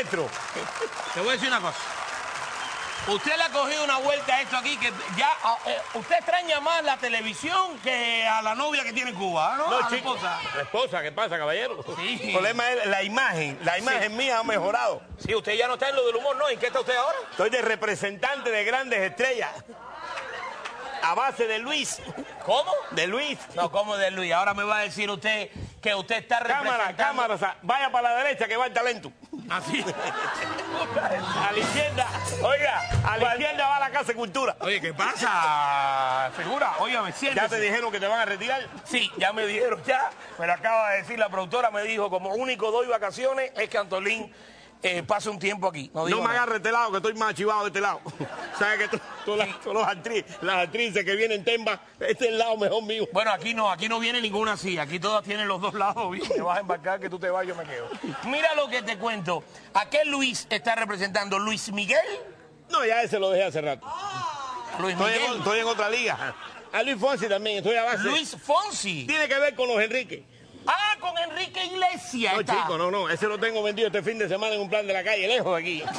maestro, te voy a decir una cosa. Usted le ha cogido una vuelta a esto aquí que ya... usted extraña más la televisión que a la novia que tiene en Cuba, ¿no? No, a la chico. esposa. La esposa, ¿qué pasa, caballero? Sí. El problema es la imagen. La imagen mía ha mejorado. Sí, usted ya no está en lo del humor, ¿no? ¿En qué está usted ahora? Estoy de representante de grandes estrellas. A base de Luis. ¿Cómo? De Luis. No, ¿cómo de Luis? Ahora me va a decir usted que usted está representando... Cámara, o sea, vaya para la derecha que va el talento. Así. A la izquierda, oiga, a la izquierda va la Casa de Cultura. Oye, ¿qué pasa, figura? Óigame, siéntese. ¿Ya te dijeron que te van a retirar? Sí, ya me dijeron, ya. Me lo acaba de decir la productora, me dijo, como único doy vacaciones es que Antolín pase un tiempo aquí. No me agarre este lado, que estoy más chivado de este lado. ¿Sabes que todas las actrices que vienen temba, este es el lado mejor mío? Bueno, aquí no viene ninguna así. Aquí todas tienen los dos lados bien. Te vas a embarcar, que tú te vas, yo me quedo. Mira lo que te cuento. ¿A qué Luis está representando? ¿Luis Miguel? No, ya ese lo dejé hace rato. Luis Miguel. Estoy en otra liga. A Luis Fonsi también, estoy a base. Luis Fonsi. Tiene que ver con los Enrique. Ah, con Enrique Iglesias. No, está. chico, no. Ese lo tengo vendido este fin de semana en un plan de la calle, lejos de aquí.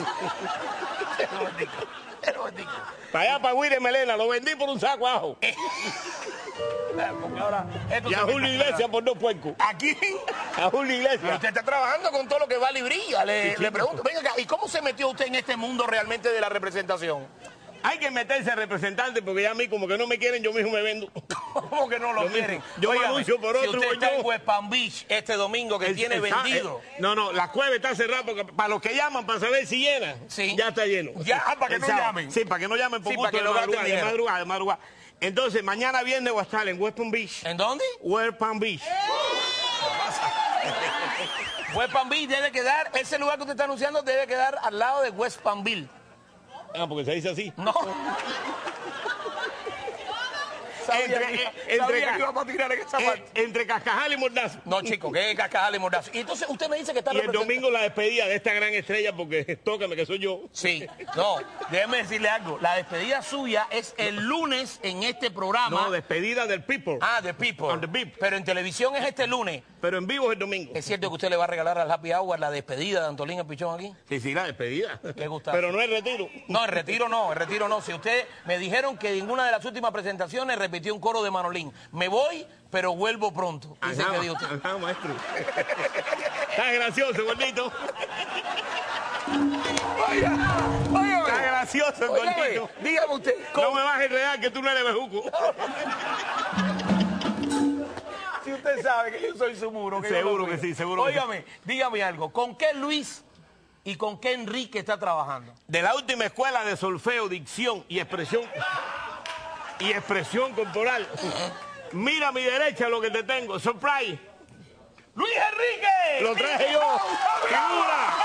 Para allá, para William Melena, lo vendí por un saco de ajo. Ahora, Y a Julio Iglesias por 2 puercos. ¿A quién? A Julio Iglesias. Usted está trabajando con todo lo que vale y brilla. Le pregunto, venga acá, ¿y cómo se metió usted en este mundo realmente de la representación? Hay que meterse representante porque ya a mí como que no me quieren, yo mismo me vendo. ¿Cómo que no lo quieren? Yo me anuncio por otro. Si usted está en West Palm Beach este domingo que tiene vendido. No, la cueva está cerrada porque para los que llaman para saber si llena, sí. Ya está lleno. Ya, para que no llamen. Sí, para que no llamen por gusto para que de madrugada. Entonces, mañana viernes voy a estar en West Palm Beach. ¿En dónde? West Palm Beach. West Palm Beach debe quedar, ese lugar que usted está anunciando debe quedar al lado de West Palmville. Ah, porque se dice así. No. Entre Cascajal y Mordazo. No, chico, que es Cascajal y Mordazo. Y entonces usted me dice que está Y el domingo la despedida de esta gran estrella porque tócame que soy yo. Sí, no, déjeme decirle algo. La despedida suya es el lunes en este programa. No, despedida del People. Ah, de People. On the Beep. Pero en televisión es este lunes. Pero en vivo es el domingo. ¿Es cierto que usted le va a regalar al Happy Hour la despedida de Antolín el Pichón aquí? Sí, la despedida. Qué gustazo. Pero no el retiro. No, el retiro no. Si usted me dijeron que en una de las últimas presentaciones repitió un coro de Manolín. Me voy, pero vuelvo pronto. Dice que dijo usted. Ajá, maestro. Está gracioso, gordito. Está gracioso, gordito. Dígame usted. No me vas a enredar que tú no eres bejuco. Si usted sabe que yo soy su muro. Seguro que sí, seguro que sí. Óigame, dígame algo. ¿Con qué Luis y con qué Enrique está trabajando? De la última escuela de solfeo, dicción y expresión corporal. Mira a mi derecha lo que te tengo. Surprise. ¡Luis Enrique! Lo traje yo. ¡Figura!